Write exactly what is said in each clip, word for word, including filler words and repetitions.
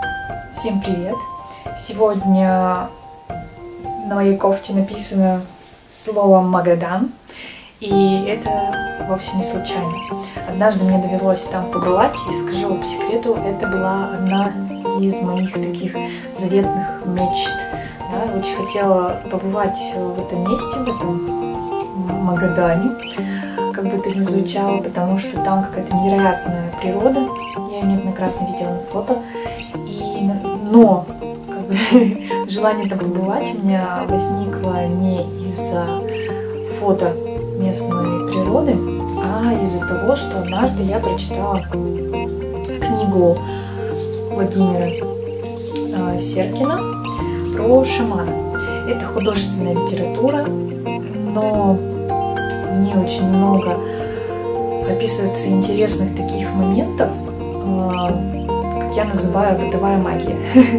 Всем привет! Сегодня на моей кофте написано слово «Магадан», и это вовсе не случайно. Однажды мне довелось там побывать, и скажу по секрету, это была одна из моих таких заветных мечт. Да, очень хотела побывать в этом месте, в этом Магадане, как бы это ни звучало, потому что там какая-то невероятная природа. Я ее неоднократно видела на фото. И, но как бы, желание там побывать у меня возникло не из-за фото местной природы, а из-за того, что однажды я прочитала книгу Владимира э, Серкина про шамана. Это художественная литература, но в ней очень много описывается интересных таких моментов, э, как я называю бытовая магия.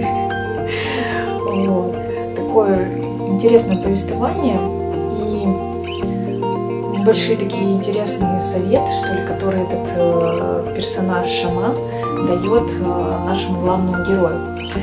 Вот. Такое интересное повествование и небольшие такие интересные советы, что ли, которые этот э, персонаж шаман дает э, нашему главному герою.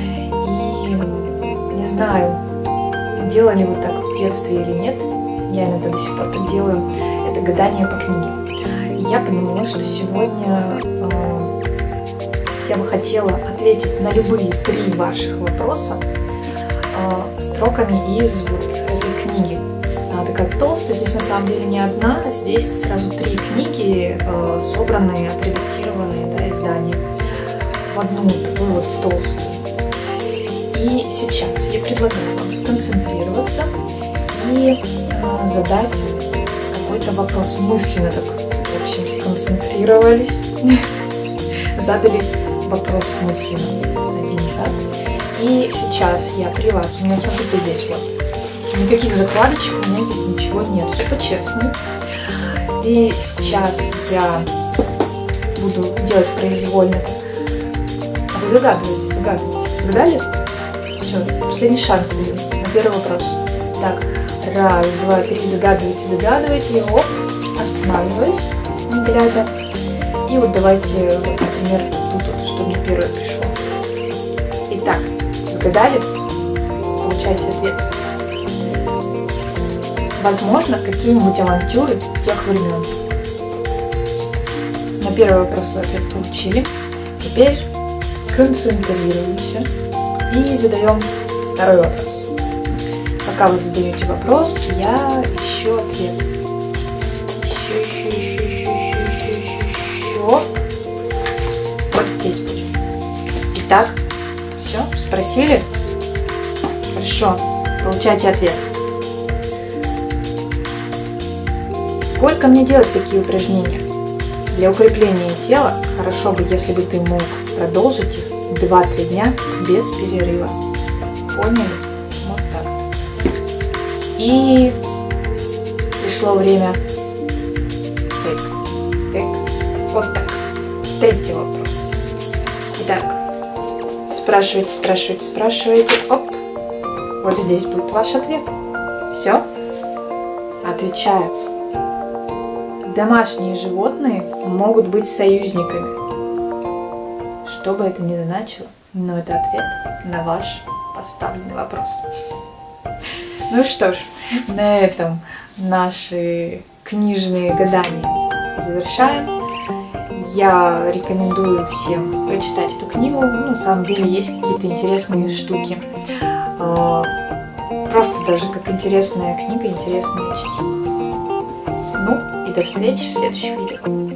И не знаю, делали вы так в детстве или нет, я иногда до сих пор так делаю, это гадание по книге. И я поняла, что сегодня э, я бы хотела ответить на любые три ваших вопроса э, строками из вот этой книги. Она такая толстая, здесь на самом деле не одна, здесь сразу три книги, э, собранные, отредактированные, да, издания, в одну такую вот толстую. И сейчас я предлагаю вам сконцентрироваться и э, задать какой-то вопрос мысленно, так, в общем, сконцентрировались, задали вопрос мысленно один, да? И сейчас я при вас, у меня, смотрите, здесь вот, никаких закладочек, у меня здесь ничего нет, все по-честному. И сейчас я буду делать произвольно. А вы загадываете, загадываете, загадали? Все, последний шанс даю на первый вопрос. Так, раз, два, три, загадывайте, загадывайте, и оп, останавливаюсь, не глядя. И вот давайте, вот, например, тут, вот, что мне первое пришло. Итак, загадали? Получайте ответ. Возможно, какие-нибудь авантюры тех времен. На первый вопрос вы ответ получили. Теперь концентрируемся и задаем второй вопрос. Пока вы задаете вопрос, я ищу ответ. Ищу, ищу, ищу, ищу, ищу, ищу, ищу, ищу. Вот здесь будет. Итак, все, спросили? Хорошо, получайте ответ. Сколько мне делать такие упражнения? Для укрепления тела хорошо бы, если бы ты мог продолжить их два-три дня без перерыва. Поняли? Вот так. И пришло время. Тык, тык. Вот так. Третий вопрос. Итак, спрашивайте, спрашивайте, спрашивайте. Оп. Вот здесь будет ваш ответ. Все? Отвечаю. Домашние животные могут быть союзниками. Что бы это ни значило, но это ответ на ваш поставленный вопрос. Ну что ж, на этом наши книжные гадания завершаем. Я рекомендую всем прочитать эту книгу. Ну, на самом деле есть какие-то интересные штуки. Просто даже как интересная книга, интересное чтиво. Ну, и до встречи в следующих видео.